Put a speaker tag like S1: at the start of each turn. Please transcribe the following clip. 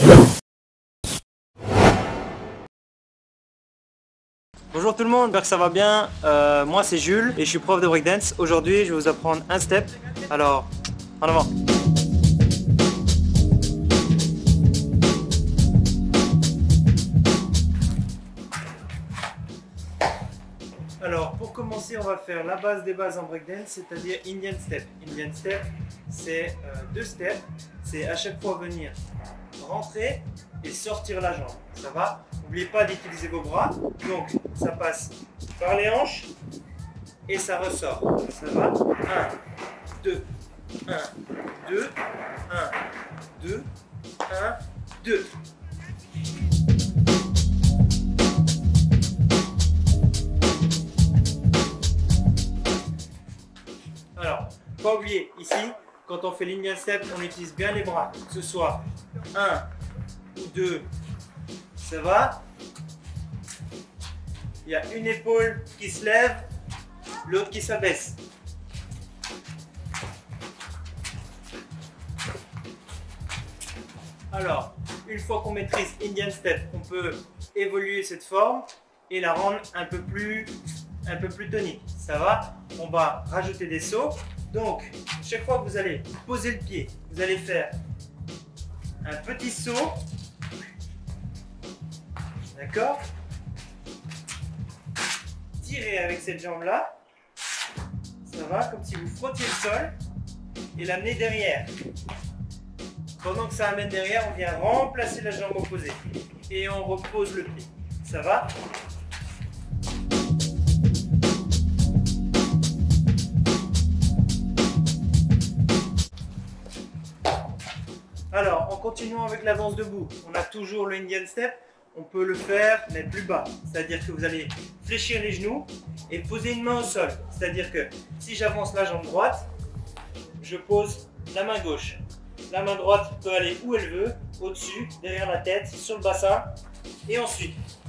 S1: Bonjour tout le monde, j'espère que ça va bien. Moi c'est Jules et je suis prof de breakdance. Aujourd'hui je vais vous apprendre un step. Alors, en avant. Alors pour commencer on va faire la base des bases en breakdance, c'est-à-dire Indian Step. Indian Step c'est deux steps, c'est à chaque fois venir rentrer et sortir la jambe. Ça va? N'oubliez pas d'utiliser vos bras, donc ça passe par les hanches et ça ressort. Ça va? 1, 2, 1, 2, 1, 2, 1, 2. Alors, pas oublier, ici, quand on fait l'Indian Step, on utilise bien les bras, que ce soit 1 ou 2, ça va. Il y a une épaule qui se lève, l'autre qui s'abaisse. Alors, une fois qu'on maîtrise Indian Step, on peut évoluer cette forme et la rendre un peu plus tonique. Ça va? On va rajouter des sauts. Donc, chaque fois que vous allez poser le pied, vous allez faire un petit saut. D'accord? Tirez avec cette jambe-là. Ça va? Comme si vous frottiez le sol et l'amener derrière. Pendant que ça amène derrière, on vient remplacer la jambe opposée et on repose le pied. Ça va? Alors, en continuant avec l'avance debout, on a toujours le Indian Step. On peut le faire, mais plus bas. C'est-à-dire que vous allez fléchir les genoux et poser une main au sol. C'est-à-dire que si j'avance la jambe droite, je pose la main gauche. La main droite peut aller où elle veut, au-dessus, derrière la tête, sur le bassin. Et ensuite,